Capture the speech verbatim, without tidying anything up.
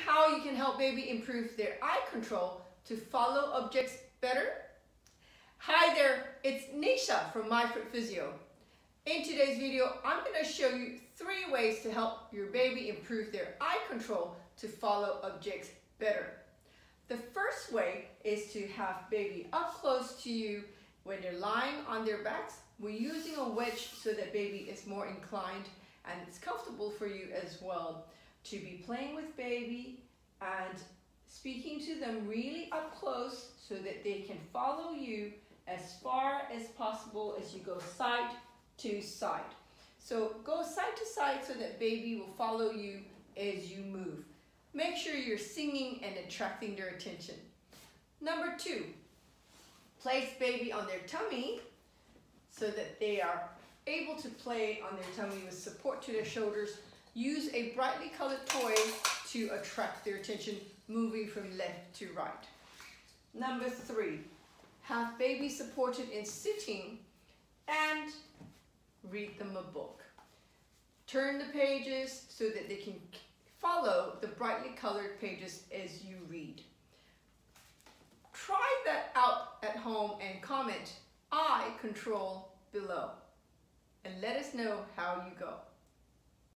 how you can help baby improve their eye control to follow objects better? Hi there, it's Neesha from My Favourite Physio. In today's video, I'm going to show you three ways to help your baby improve their eye control to follow objects better. The first way is to have baby up close to you when they're lying on their backs. We're using a wedge so that baby is more inclined and it's comfortable for you as well to be playing with baby and speaking to them really up close so that they can follow you as far as possible as you go side to side. So go side to side so that baby will follow you as you move. Make sure you're singing and attracting their attention. Number two, place baby on their tummy so that they are able to play on their tummy with support to their shoulders. Use a brightly colored toy to attract their attention, moving from left to right. Number three, have baby supported in sitting and read them a book. Turn the pages so that they can follow the brightly colored pages as you read. Try that out at home and comment "eye control" below and let us know how you go.